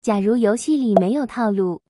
假如游戏里没有套路，